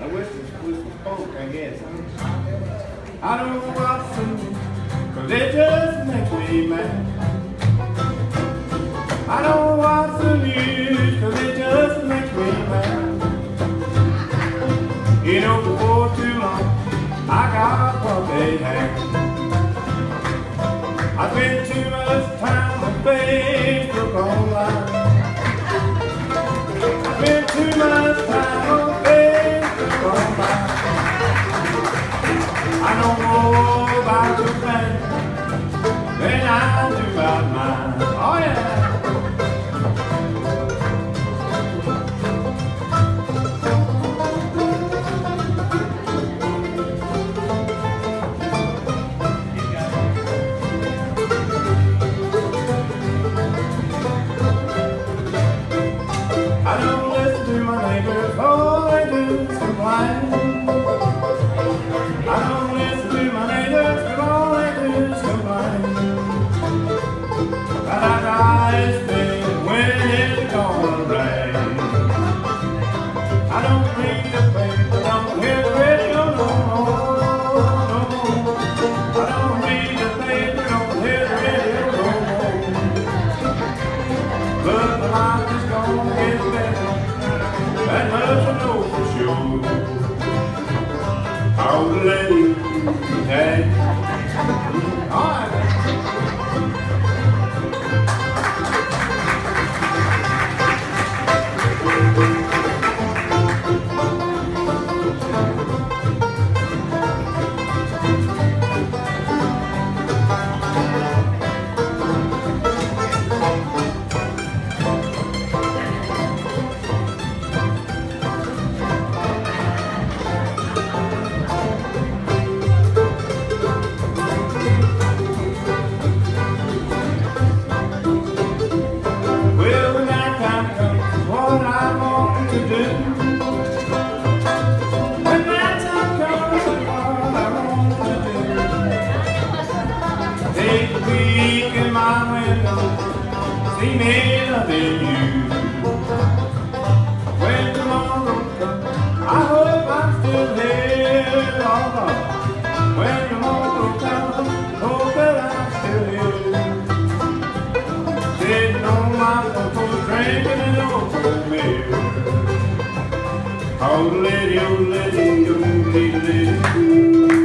I wish this was folk, I guess. I don't know what's in it, 'cause it just makes me mad. I don't know what's the news, 'cause it just makes me mad. You know, before too long, I got what they had. I spent too much time on Facebook online. I spent too much time on Facebook online. I know more about your thing than I do about mine. Oh yeah. I don't listen to my neighbors, all they do is complain. I don't listen to my neighbors, 'cause all they do is complain. But I got this thing, when it's gonna rain. I don't read the paper, don't hear the radio no more. I don't read the paper, don't hear the radio no more. But the life is gonna get better, that much I know for sure. I'll let you take. All right. See me loving you. When tomorrow comes, I hope I'm still here. Oh, Lord. When tomorrow comes, hope that I'm still here. Sitting on my porch, drinking an open beer. Oh, lady, oh, lady, oh, lady, lady.